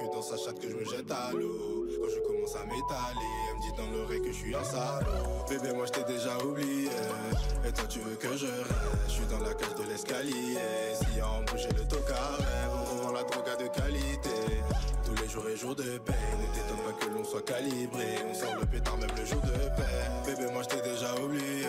que dans sa chatte que je me jette à l'eau. Quand je commence à m'étaler, elle me dit dans l'oreille que je suis un salaud. Bébé, moi je t'ai déjà oublié, et toi tu veux que je reste. Je suis dans la cage de l'escalier, si y a en bouger le tocard, on revend la drogue de qualité. Tous les jours et jours de paix, ne t'étonne pas que l'on soit calibré. On sort le pétard même le jour de paix. Bébé, moi je t'ai déjà oublié,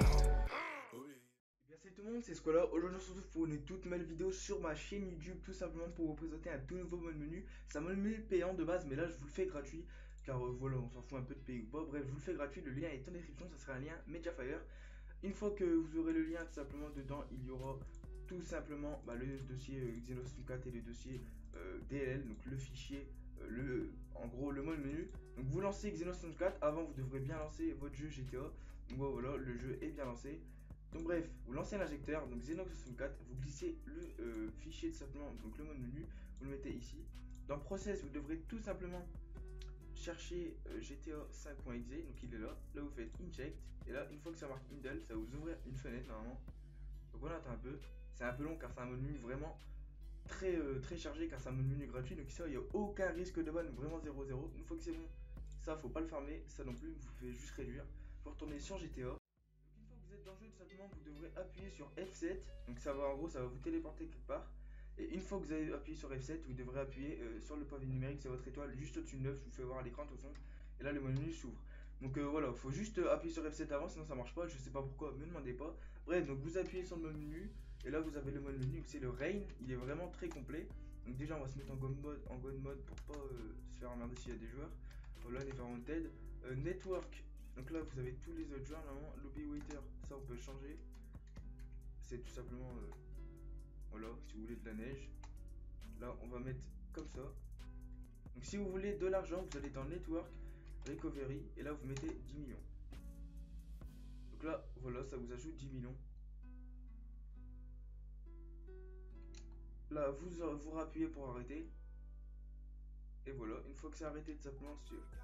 Salut tout le monde, c'est Squala. Aujourd'hui on se retrouve pour une toute nouvelle vidéo sur ma chaîne YouTube, tout simplement pour vous présenter un tout nouveau mode menu. C'est un mode menu payant de base, mais là je vous le fais gratuit, car voilà, on s'en fout un peu de payer ou pas. Bref, je vous le fais gratuit, le lien est en description, ça sera un lien Mediafire. Une fois que vous aurez le lien, tout simplement dedans, il y aura tout simplement le dossier Xenos 4 et le dossier DLL, donc le fichier, en gros le mode menu. Donc vous lancez Xenos 4, avant vous devrez bien lancer votre jeu GTA. Donc voilà, le jeu est bien lancé. Donc bref, vous lancez l'injecteur, donc Xenox 64, vous glissez le fichier tout simplement, donc le mode menu, vous le mettez ici. Dans Process, vous devrez tout simplement chercher GTA 5.exe, donc il est là. Là vous faites Inject, et là une fois que ça marque Indel, ça va vous ouvrir une fenêtre normalement. Donc voilà, attends un peu, c'est un peu long car c'est un mode menu vraiment très chargé car c'est un mode menu gratuit, donc ça il n'y a aucun risque de ban, vraiment 0-0. Une fois que c'est bon, ça faut pas le fermer, ça non plus, vous pouvez juste réduire. Vous retournez sur GTA. Vous êtes dans le jeu, tout simplement vous devrez appuyer sur F7, donc ça va en gros ça va vous téléporter quelque part, et une fois que vous avez appuyé sur F7 vous devrez appuyer sur le pavé numérique, c'est votre étoile juste au-dessus de 9, je vous fais voir à l'écran de toute façon, et là le menu s'ouvre. Donc voilà, faut juste appuyer sur F7 avant, sinon ça marche pas, je sais pas pourquoi, me demandez pas. Bref, donc vous appuyez sur le mode menu, et là vous avez le mode menu, c'est le Rain, il est vraiment très complet. Donc déjà on va se mettre en God mode pour pas se faire emmerder s'il y a des joueurs. Voilà, Never Wanted, Network. Donc là vous avez tous les autres joueurs, normalement, lobby waiter, ça on peut changer. C'est tout simplement, voilà, si vous voulez de la neige. Là on va mettre comme ça. Donc si vous voulez de l'argent, vous allez dans network, recovery, et là vous mettez 10 millions. Donc là, voilà, ça vous ajoute 10 millions. Là vous rappuyez pour arrêter. Et voilà, une fois que c'est arrêté, tout simplement,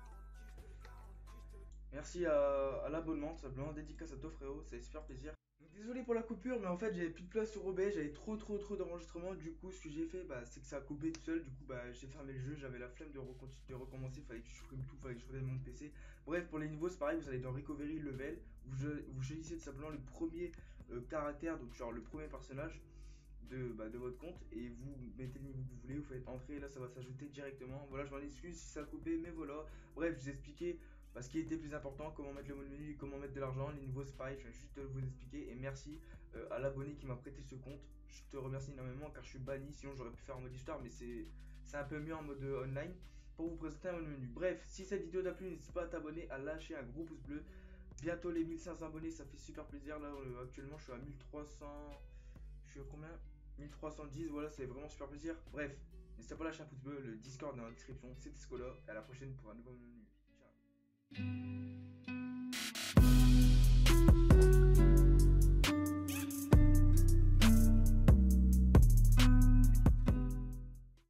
merci à l'abonnement, tout simplement, dédicace à toi frérot, ça fait super plaisir. Donc, désolé pour la coupure, mais en fait j'avais plus de place sur OBS, j'avais trop d'enregistrements. Du coup ce que j'ai fait, c'est que ça a coupé tout seul. Du coup j'ai fermé le jeu, j'avais la flemme de recommencer, fallait que je supprime tout, fallait que je redonne mon PC. Bref, pour les niveaux c'est pareil, vous allez dans Recovery Level, vous choisissez tout simplement le premier caractère, donc genre le premier personnage de votre compte, et vous mettez le niveau que vous voulez, vous faites entrer, là ça va s'ajouter directement. Voilà, je m'en excuse si ça a coupé, mais voilà. Bref, je vous ai expliqué ce qui était plus important, comment mettre le mode menu, comment mettre de l'argent, les niveaux c'est pareil, je viens juste de vous expliquer. Et merci à l'abonné qui m'a prêté ce compte, je te remercie énormément car je suis banni, sinon j'aurais pu faire en mode histoire, mais c'est un peu mieux en mode online pour vous présenter un mode menu. Bref, si cette vidéo t'a plu, n'hésite pas à t'abonner, à lâcher un gros pouce bleu. Bientôt les 1500 abonnés, ça fait super plaisir. Là actuellement je suis à 1300, je suis à combien, 1310, voilà, c'est vraiment super plaisir. Bref, n'hésitez pas à lâcher un pouce bleu, le Discord est dans la description. C'était Squala, et à la prochaine pour un nouveau menu. Ciao.